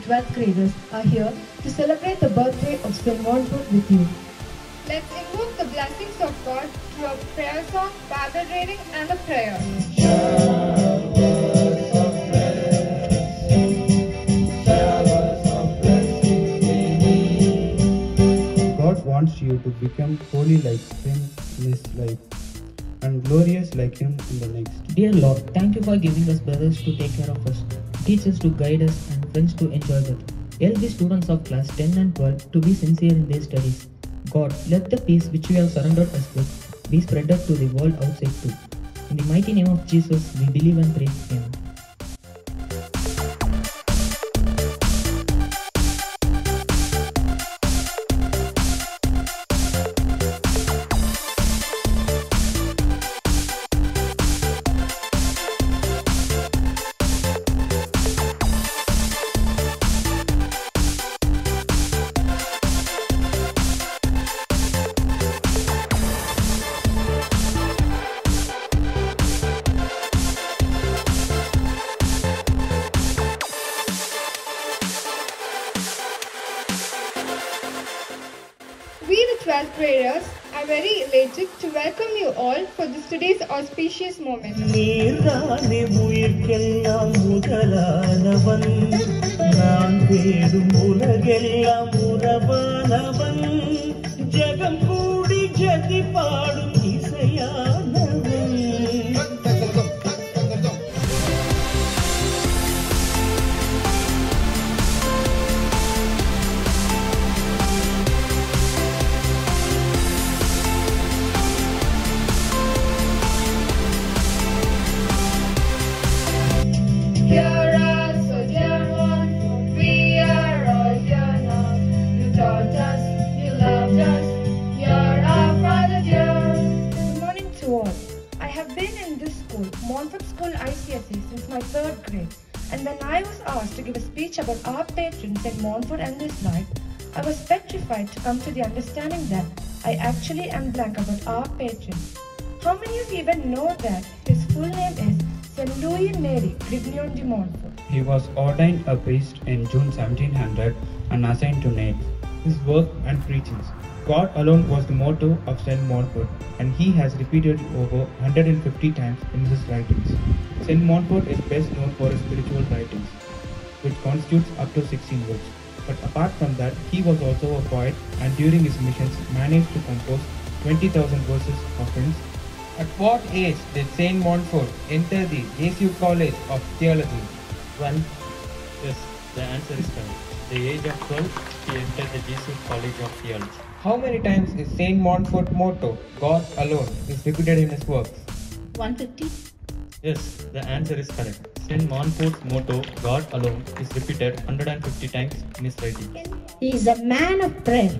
12th graders are here to celebrate the birthday of St. Montfort with you. Let's invoke the blessings of God through a prayer song, Bible reading and a prayer. God wants you to become holy like Him in this life and glorious like Him in the next. Dear Lord, thank you for giving us brothers to take care of us, teachers to guide us, and friends to enjoy with. Help the students of class 10 and 12 to be sincere in their studies. God, let the peace which you have surrounded us with be spread out to the world outside too. In the mighty name of Jesus, we believe and pray. Amen. We, the 12th graders, are very elated to welcome you all for today's auspicious moment. நீர்தானே உயிர்க்கெல்லாம் முதலானவன், நான் தேடும் உலகெல்லாம் உறவானவன், ஜெகம் கூடி ஜதி பாடும் இசையானவன். Hear us, O dear Montfort, we are all here now. You taught us, you loved us, you're our Father dear. Good morning to all. I have been in this school, Montfort School ICSE, since my 3rd grade. And when I was asked to give a speech about our patron St. Montfort and his life, I was petrified to come to the understanding that I actually am blank about our patron. How many of you even know that his full name is St. Louis Neri Grignion de Montfort? He was ordained a priest in June 1700 and assigned to Naples. His work and preachings. God alone was the motto of St. Montfort, and he has repeated over 150 times in his writings. St. Montfort is best known for his spiritual writings, which constitutes up to 16 works. But apart from that, he was also a poet, and during his missions managed to compose 20,000 verses of hymns. At what age did Saint Montfort enter the Jesuit College of Theology? 12. Yes, the answer is correct. At the age of 12, he entered the Jesuit College of Theology. How many times is Saint Montfort motto, God alone, is repeated in his works? 150. Yes, the answer is correct. Saint Montfort's motto, God alone, is repeated 150 times in his writings. He is a man of prayer.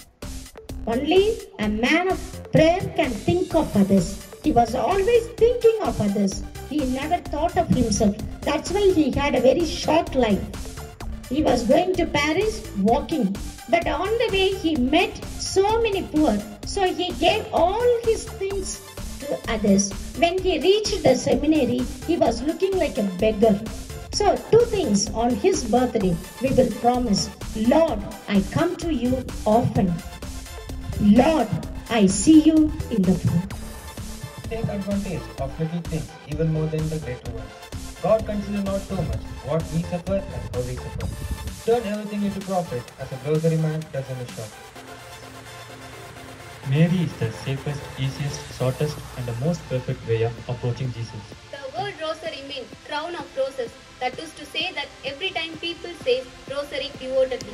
Only a man of prayer can think of others. He was always thinking of others. He never thought of himself. That's why he had a very short life. He was going to Paris walking, but on the way he met so many poor. So he gave all his things to others. When he reached the seminary, he was looking like a beggar. So 2 things on his birthday we will promise. Lord, I come to you often. Lord, I see you in the poor. Take advantage of little things even more than the greater ones. God considers not so much what we suffer and how we suffer. Turn everything into profit as a grocery man does in a shop. Mary is the safest, easiest, shortest, and the most perfect way of approaching Jesus. The word rosary means crown of roses. That is to say that every time people say rosary devotedly.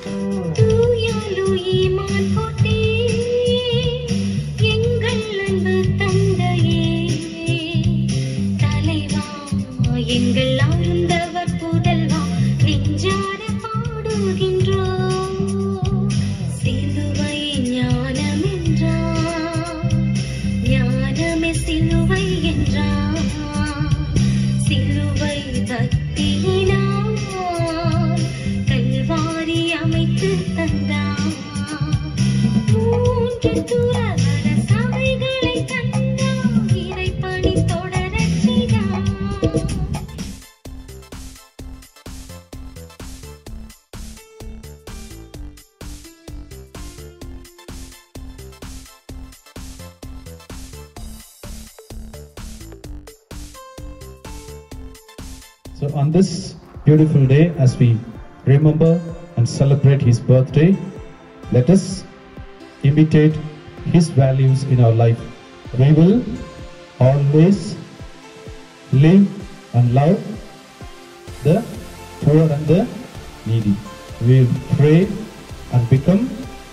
So on this beautiful day, as we remember and celebrate his birthday, let us imitate his values in our life. We will always live and love the poor and the needy. We will pray and become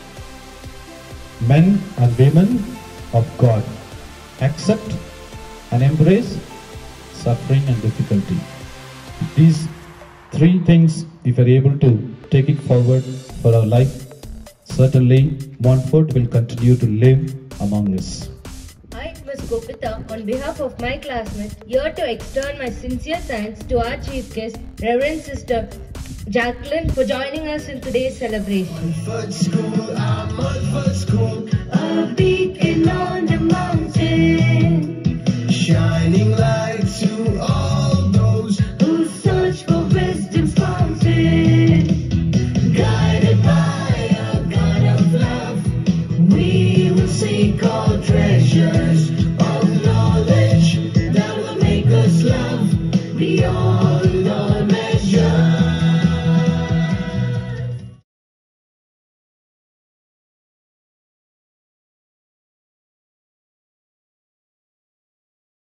men and women of God. Accept and embrace suffering and difficulty. These three things, if we are able to take it forward for our life, certainly Montfort will continue to live among us. I, Ms. Gopita, on behalf of my classmates, here to extend my sincere thanks to our chief guest, Reverend Sister Jacqueline, for joining us in today's celebration. Montfort School, our Montfort School, a beacon on the mountain, shining light to all those who search for wisdom's fountain. Guided by a God of love, we will seek all treasures of knowledge that will make us love beyond all measure.